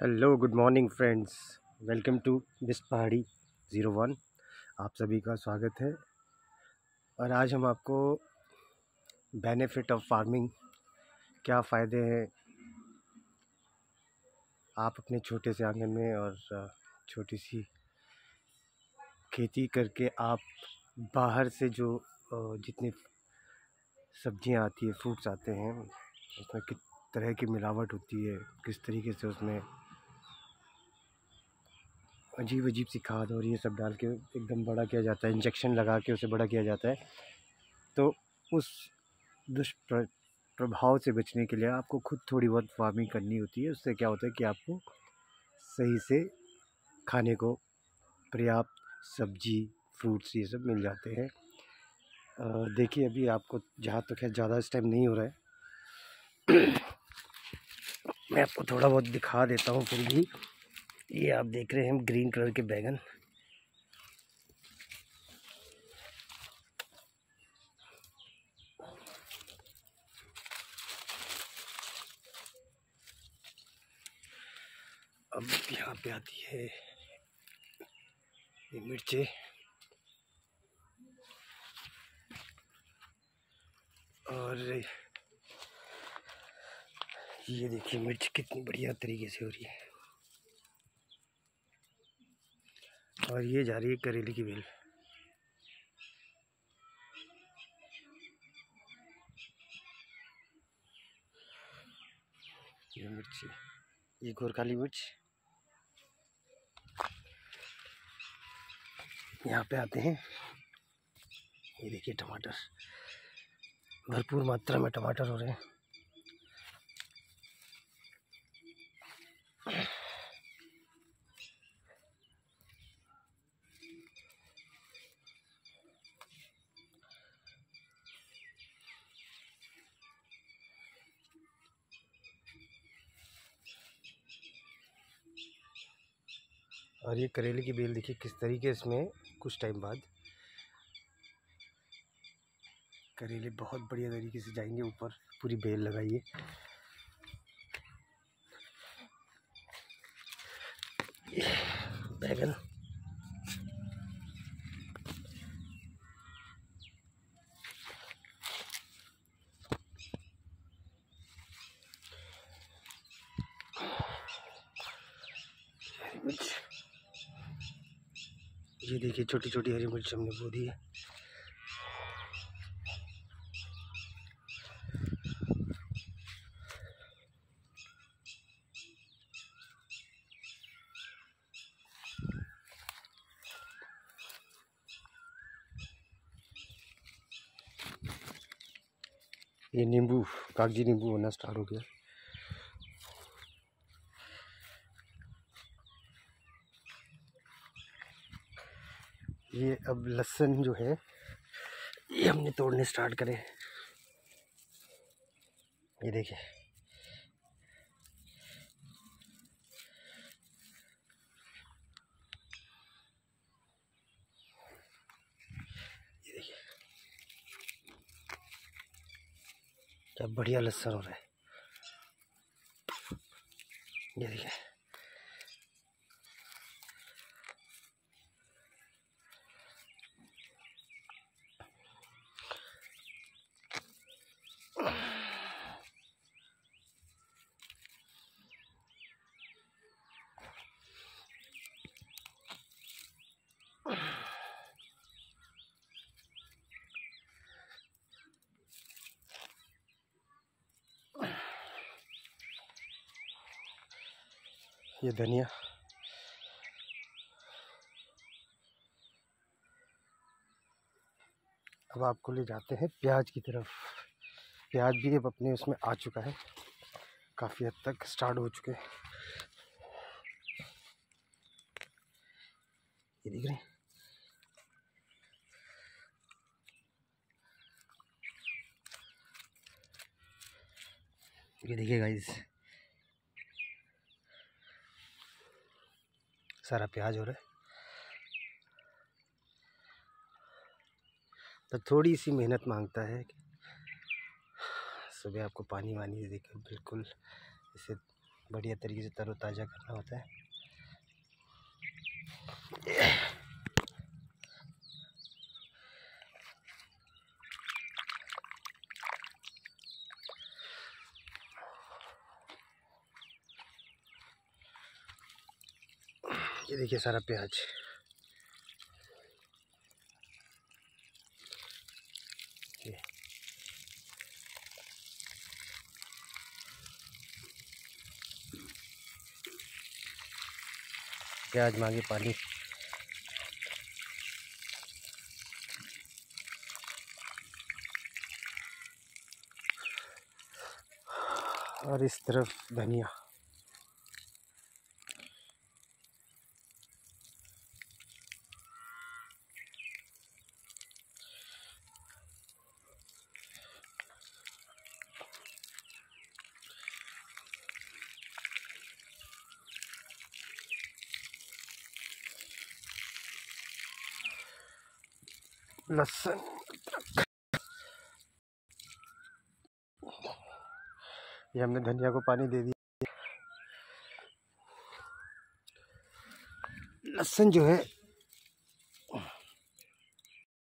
Hello good morning friends. Welcome to Bist Pahadi 01। आप सभी का स्वागत है। और आज हम आपको बेनिफिट ऑफ फार्मिंग, क्या फ़ायदे हैं आप अपने छोटे से आंगन में और छोटी सी खेती करके आप बाहर से जो जितनी सब्जियां आती है, फ्रूट्स आते हैं, उसमें किस तरह की मिलावट होती है, किस तरीके से उसमें अजीब अजीब सी खाद और ये सब डाल के एकदम बड़ा किया जाता है, इंजेक्शन लगा के उसे बड़ा किया जाता है। तो उस दुष्प्रभाव से बचने के लिए आपको खुद थोड़ी बहुत फार्मिंग करनी होती है। उससे क्या होता है कि आपको सही से खाने को पर्याप्त सब्जी, फ्रूट्स ये सब मिल जाते हैं। देखिए, अभी आपको जहाँ तक है ज़्यादा इस टाइम नहीं हो रहा है मैं आपको थोड़ा बहुत दिखा देता हूँ। फिर भी ये आप देख रहे हैं ग्रीन कलर के बैगन। अब यहाँ पे आती है ये मिर्चें, और ये देखिए मिर्च कितनी बढ़िया तरीके से हो रही है। और ये जा रही है करेले की बेल। ये मिर्ची, ये गोरकाली मिर्च। यहाँ पे आते हैं, ये देखिए टमाटर, भरपूर मात्रा में टमाटर हो रहे हैं। और ये करेले की बेल देखिए किस तरीके इसमें कुछ टाइम बाद करेले बहुत बढ़िया तरीके से जाएंगे ऊपर। पूरी बेल लगाइए। बैगन, मिर्च, ये देखिए छोटी छोटी हरी मिर्च हमने बो दी है। ये नींबू, कागजी नींबू होना स्टार्ट हो गया। ये अब लहसुन जो है ये हमने तोड़ने स्टार्ट करे। ये देखिए, ये देखिए क्या बढ़िया लहसुन हो रहा है। ये देखिए, ये धनिया, अब आपको ले जाते हैं प्याज की तरफ। प्याज भी अब अपने उसमें आ चुका है, काफ़ी हद तक स्टार्ट हो चुके हैं। ये देख रहे हैं, ये देखिए गाइस, सारा प्याज हो रहा है। तो थोड़ी सी मेहनत मांगता है कि सुबह आपको पानी वानी देकर बिल्कुल इसे बढ़िया तरीके से तरोताज़ा करना होता है। ये देखिए सारा प्याज। प्याज मांगे पानी। और इस तरफ धनिया। लहसुन। ये हमने धनिया को पानी दे दिया। लहसुन जो है